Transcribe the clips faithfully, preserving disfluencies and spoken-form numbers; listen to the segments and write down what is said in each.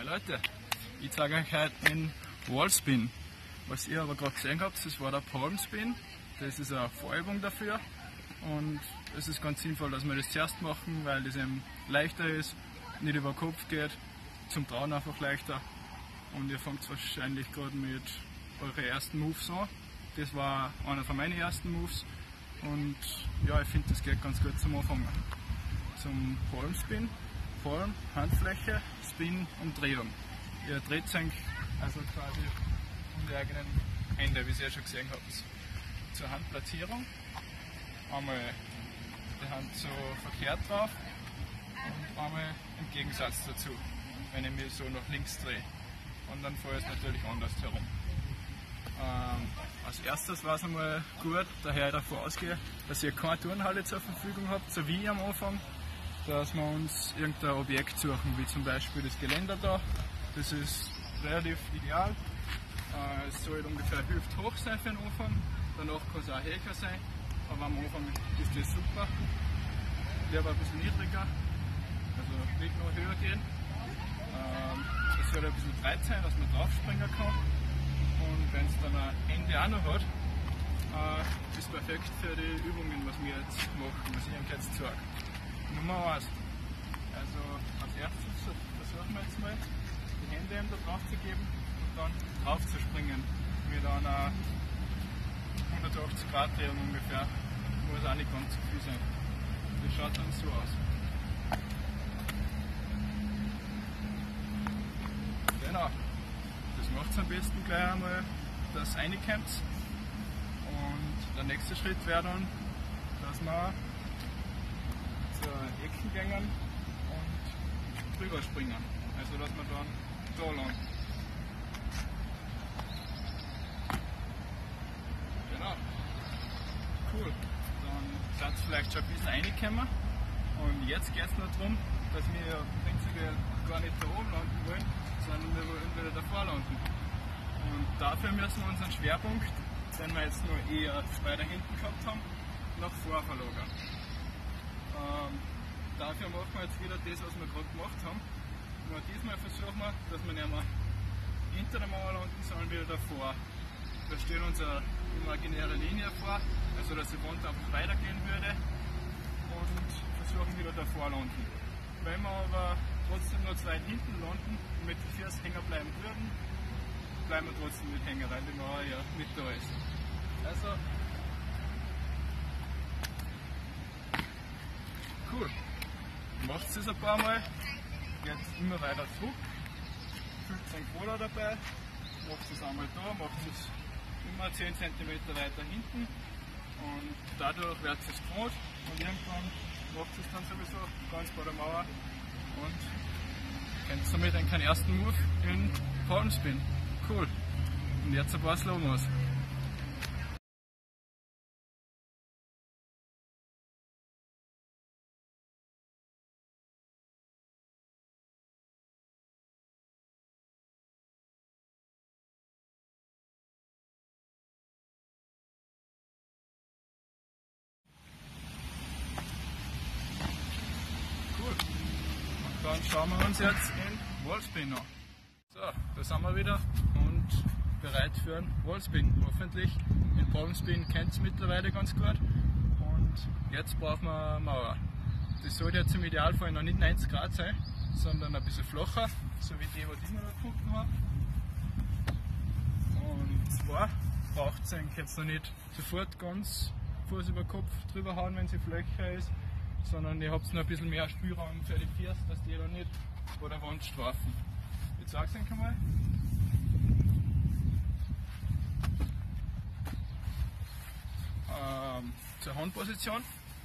Leute, ich zeige euch heute den Wallspin. Was ihr aber gerade gesehen habt, das war der Palmspin. Das ist eine Vorübung dafür und es ist ganz sinnvoll, dass wir das zuerst machen, weil das eben leichter ist, nicht über den Kopf geht, zum Trauen einfach leichter. Und ihr fangt wahrscheinlich gerade mit euren ersten Moves an. Das war einer von meinen ersten Moves und ja, ich finde, das geht ganz gut zum Anfangen. Zum Palmspin, Palm, Handfläche, Spin und Drehung. Ihr dreht euch also quasi um die eigenen Hände, wie ihr schon gesehen habt. Zur Handplatzierung einmal die Hand so verkehrt drauf und einmal im Gegensatz dazu, wenn ich mich so nach links drehe. Und dann fahre ich es natürlich anders herum. Ähm, als erstes war es einmal gut, daher ich davon ausgehe, dass ihr keine Turnhalle zur Verfügung habt, so wie am Anfang, dass wir uns irgendein Objekt suchen, wie zum Beispiel das Geländer da. Das ist relativ ideal. Äh, es soll ungefähr hüfthoch sein für den Anfang, danach kann es auch höher sein, aber am Anfang ist das super. Lieber ein bisschen niedriger, also nicht noch höher gehen. Ähm, es soll ein bisschen breit sein, dass man drauf springen kann. Und wenn es dann ein Ende auch noch hat, äh, ist perfekt für die Übungen, was wir jetzt machen, was ich euch jetzt zeige. Nummer eins. Also als erstes versuchen wir jetzt mal, die Hände eben da drauf zu geben und dann drauf zu springen. Mit einer hundertachtzig Grad Drehung ungefähr. Muss auch nicht ganz zu viel sein. Das schaut dann so aus. Genau. Das macht es am besten gleich einmal, dass ihr reinkommt. Und der nächste Schritt wäre dann, dass wir zur Ecken gehen und drüber springen. Also dass wir dann da landen. Genau. Cool. Dann seid ihr vielleicht schon ein bisschen reingekommen. Und jetzt geht es noch darum, dass wir prinzipiell gar nicht da oben landen wollen, sondern wir wollen wieder davor landen. Und dafür müssen wir unseren Schwerpunkt, den wir jetzt nur eher weiter hinten gehabt haben, nach vor verlagern. Ähm, dafür machen wir jetzt wieder das, was wir gerade gemacht haben. Nur diesmal versuchen wir, dass wir nicht mehr hinter der Mauer landen, sondern wieder davor. Da steht unsere imaginäre Linie vor, also dass die Wand einfach weitergehen würde und versuchen wieder davor landen. Wenn wir aber trotzdem noch zu weit hinten landen und mit den Füßen hängen bleiben würden, bleiben wir trotzdem nicht hängen, weil die Mauer ja nicht da ist. Also, cool. Macht es ein paar Mal, geht immer weiter zurück, fühlt sich wohler dabei, macht es einmal da, macht es immer zehn Zentimeter weiter hinten und dadurch wird es gewohnt und irgendwann macht es dann sowieso ganz bei der Mauer und könnt somit dann keinen ersten Move in Palmspin. Cool. Und jetzt ein paar Slow-Mos. Dann schauen wir uns jetzt den Wallspin an. So, da sind wir wieder und bereit für einen Wallspin. Hoffentlich den Palmspin kennt ihr mittlerweile ganz gut. Und jetzt brauchen wir eine Mauer. Das sollte jetzt im Idealfall noch nicht neunzig Grad sein, sondern ein bisschen flacher, so wie die, die ich mir da gefunden habe. Und zwar braucht es eigentlich jetzt noch nicht sofort ganz Fuß über Kopf drüber hauen, wenn sie flächer ist, sondern ihr habt noch ein bisschen mehr Spielraum für die Füße, dass die da nicht vor der Wand strafen. Ich zeige es euch einmal. Ähm, zur Handposition.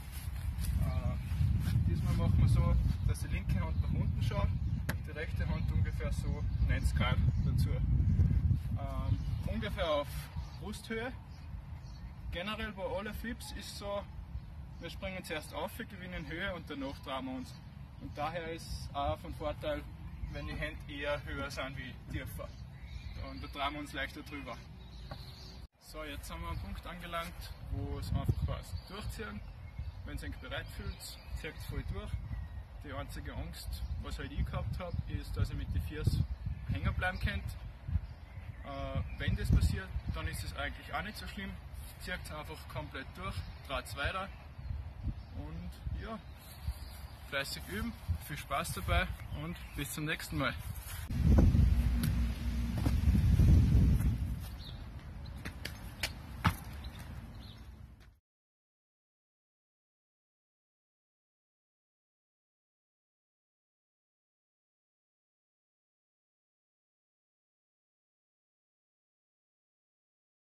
Äh, diesmal machen wir so, dass die linke Hand nach unten schaut, die rechte Hand ungefähr so neunzig Grad dazu. Ähm, ungefähr auf Brusthöhe. Generell bei allen Flips ist so, wir springen zuerst auf, gewinnen Höhe und danach drehen wir uns. Und daher ist es auch von Vorteil, wenn die Hände eher höher sind wie tiefer. Und da drehen wir uns leichter drüber. So, jetzt haben wir einen Punkt angelangt, wo es einfach heißt, durchziehen. Wenn ihr euch bereit fühlt, zieht es voll durch. Die einzige Angst, was halt ich gehabt habe, ist, dass ich mit den Füßen hängen bleiben könnte. Äh, wenn das passiert, dann ist es eigentlich auch nicht so schlimm. Zieht es einfach komplett durch, dreht es weiter und ja, fleißig üben, viel Spaß dabei und bis zum nächsten Mal.